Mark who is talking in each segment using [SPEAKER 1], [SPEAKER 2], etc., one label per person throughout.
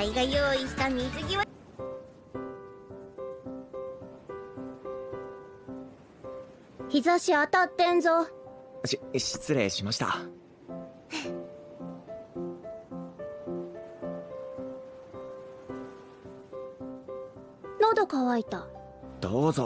[SPEAKER 1] いが用意した水着は日差し当たってんぞ。
[SPEAKER 2] 失礼しました。
[SPEAKER 1] 喉乾いた。
[SPEAKER 2] どうぞ。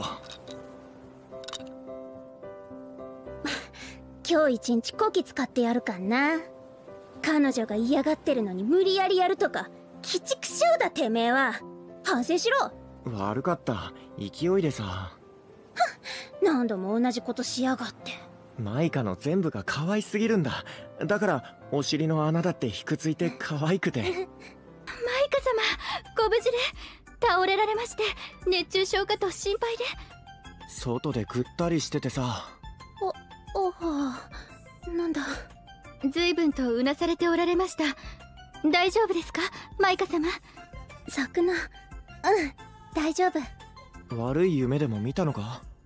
[SPEAKER 1] 今日一日こき使ってやるかんな。彼女が嫌がってるのに無理やりやるとか鬼畜生だてめえは。反省しろ。
[SPEAKER 2] 悪かった、勢いでさ。
[SPEAKER 1] 何度も同じことしやがって。
[SPEAKER 2] マイカの全部が可愛すぎるんだ。だからお尻の穴だってひくついて可愛くて。マイカ様、
[SPEAKER 1] ご無事で。倒れられまして熱中症かと心配で。
[SPEAKER 2] 外でぐったりしててさ。
[SPEAKER 1] おはなんだ。
[SPEAKER 3] 随分とうなされておられました。大丈夫ですか、マイカ様。
[SPEAKER 1] サクナ、大丈夫。
[SPEAKER 2] 悪い夢でも見たのか？